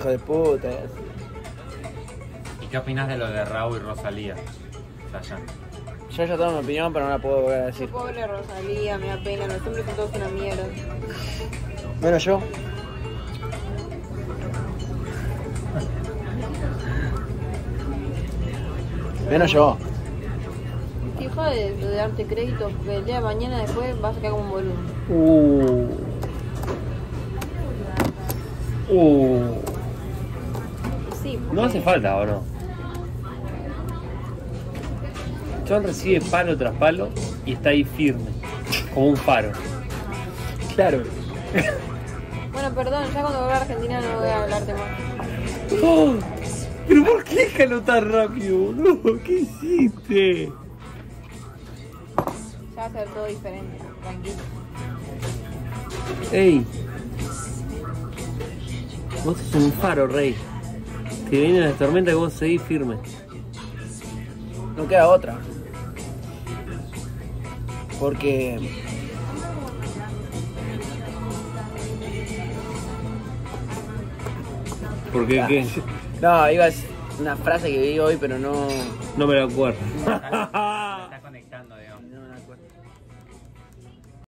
hijo de puta. ¿Y qué opinás de lo de Raúl y Rosalía? Sayan. Yo ya tengo mi opinión, pero no la puedo volver a decir. Pobre Rosalía, me da pena, los hombres son todos una mierda. Menos yo. Menos yo. Fija de darte crédito, porque el día de mañana después vas a quedar como un boludo. Sí, porque... No hace falta, ¿o no? John recibe palo tras palo y está ahí firme, como un faro. Claro. Bueno, perdón, ya cuando vuelva a Argentina no voy a hablarte más. ¡Oh! ¿Pero por qué escaló tan rápido, boludo? ¿Qué hiciste? Ya va a ser todo diferente, tranquilo. ¡Ey! Vos sos un faro, rey. Te viene la tormenta y vos seguís firme. No queda otra. Porque... ¿Por qué qué? No, iba a decir una frase que vi hoy, pero no... No me la acuerdo.